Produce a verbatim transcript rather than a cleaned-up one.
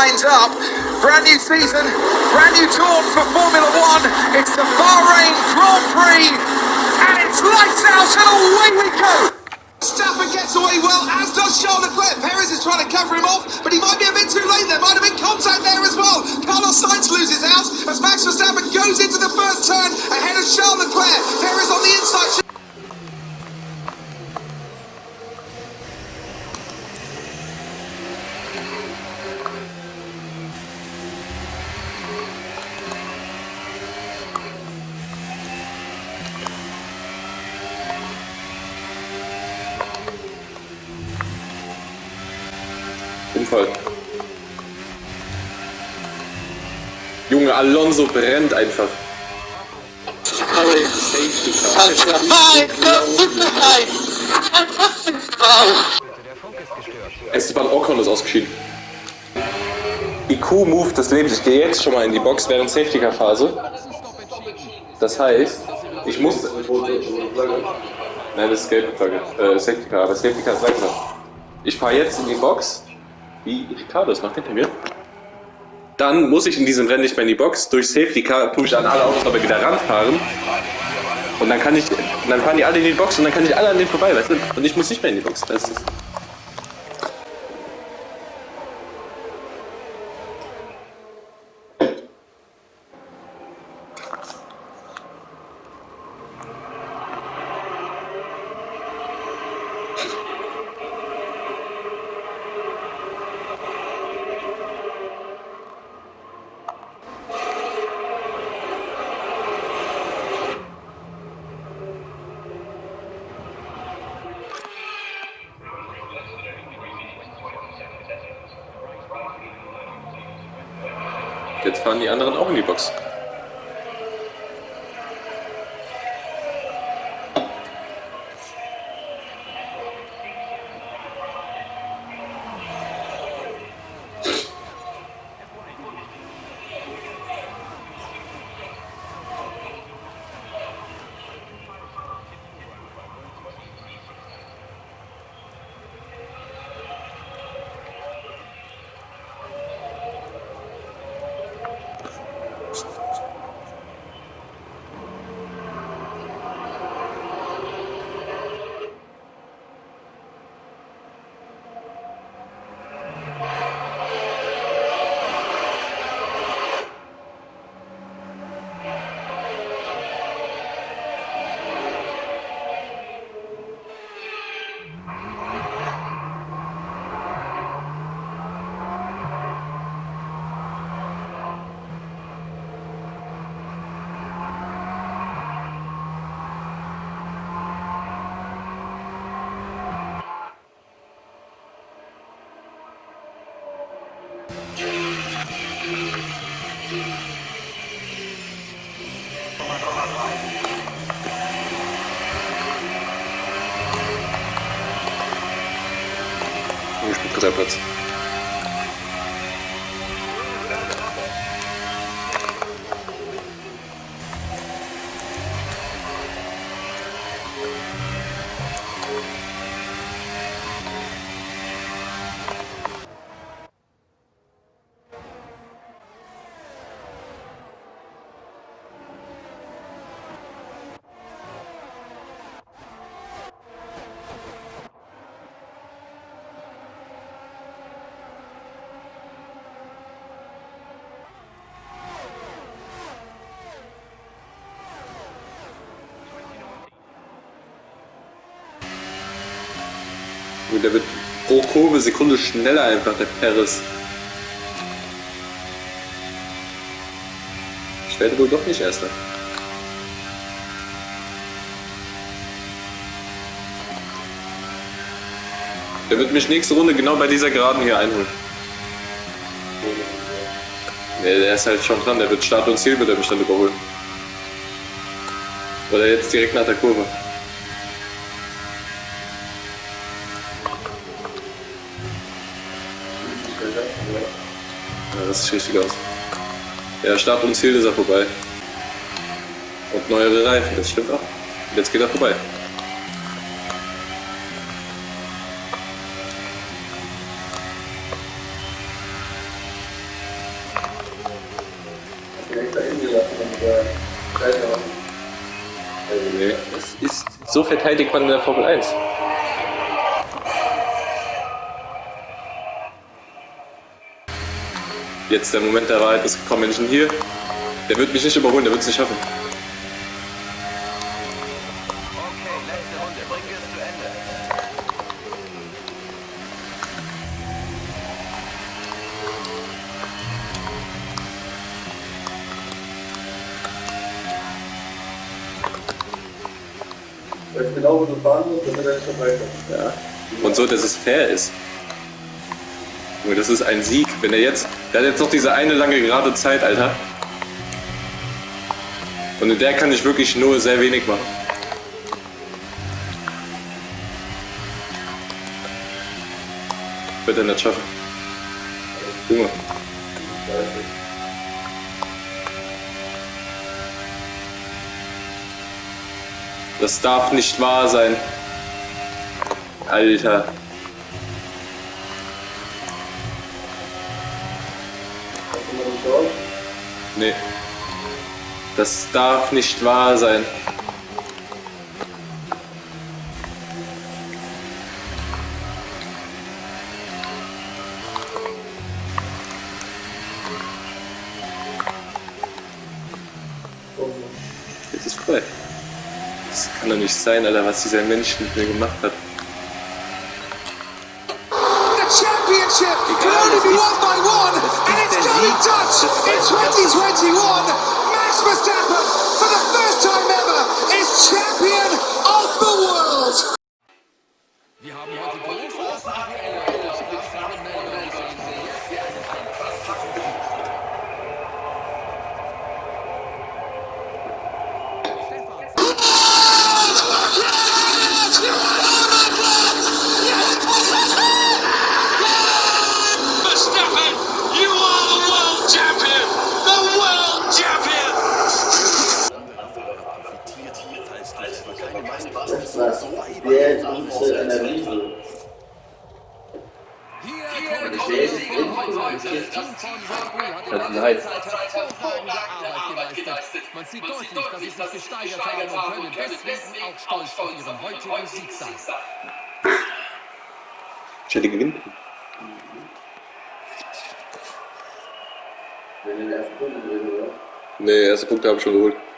lines up. Brand new season, brand new tour for Formula One. It's the Bahrain Grand Prix, and it's lights out and away we go. Verstappen gets away well, as does Charles Leclerc. Perez is trying to cover him off, but he might be a bit too late. There might have been contact there as well. Carlos Sainz loses out as Max Verstappen goes into the first turn ahead of Charles Leclerc. Perez on the inside. Unfall. Junge, Alonso brennt einfach. Sorry. Esteban Ocon ist ausgeschieden. I Q-Move des Lebens. Ich gehe jetzt schon mal in die Box während Safety-Car-Phase. Das heißt, ich muss... Nein, das ist gelbe Flagge. Äh, Safety-Car, aber Safety-Car ist langsam. Ich fahre jetzt in die Box. Wie Ricardo das macht hinter mir. Dann muss ich in diesem Rennen nicht mehr in die Box. Durch Safety Car tue ich an alle Autos aber wieder ranfahren. Und dann kann ich, dann fahren die alle in die Box und dann kann ich alle an denen vorbei, weißt du? Und ich muss nicht mehr in die Box. Das ist Jetzt fahren die anderen auch in die Box. Ich spiele dritter Platz. Und der wird pro Kurve Sekunde schneller einfach, der Perez. Ich werde wohl doch nicht Erster. Der wird mich nächste Runde genau bei dieser Geraden hier einholen. Nee, der ist halt schon dran, der wird Start und Ziel, wird er mich dann überholen. Oder jetzt direkt nach der Kurve. Ja, das sieht richtig aus. Ja, Start und Ziel ist er vorbei. Und neuere Reifen, das stimmt auch. Und jetzt geht er vorbei. Nee, das ist, so verteidigt man in der Formel eins. Jetzt der Moment der Wahrheit ist gekommen, wenn ich ihn hier, der wird mich nicht überholen, der wird es nicht schaffen. Okay, letzte Runde, bringen wir es zu Ende. Weil ich genau wo du fahren musst, damit er nicht vorbeikommt. Ja. Und so, dass es fair ist. Junge, das ist ein Sieg. Wenn er jetzt, der hat jetzt noch diese eine lange gerade Zeit, Alter. Und in der kann ich wirklich nur sehr wenig machen. Wird er nicht schaffen. Junge. Das darf nicht wahr sein. Alter. Nee. Das darf nicht wahr sein. Jetzt ist vorbei. Das kann doch nicht sein, Alter, was dieser Mensch mit mir gemacht hat. The championship can only be won by one, and it's coming touch in twenty twenty-one. Max Verstappen, for the first time ever, is champion of the world. Wir haben heute großartige Duelle auf der Straße von Melbourne gesehen. Sehr, sehr eine fantastische Musik. Verstappen, you are the world champion! The world champion! Profitiert, falls du aber keine Meisterschaft Das war's. Der ist unsere Analyse. Hier kommt der von heute. Das Team von Red Bull hat in Das ist letzter heiß. Zeit hervorragende Arbeit geleistet. Man sieht deutlich, dass sie sich gesteigert haben und können deswegen auch stolz auf ihren heutigen Sieg sein. Ich hätte gewinnen. Wenn wir den ersten Punkt gewinnen, oder? Nee, erste Punkte habe ich schon geholt.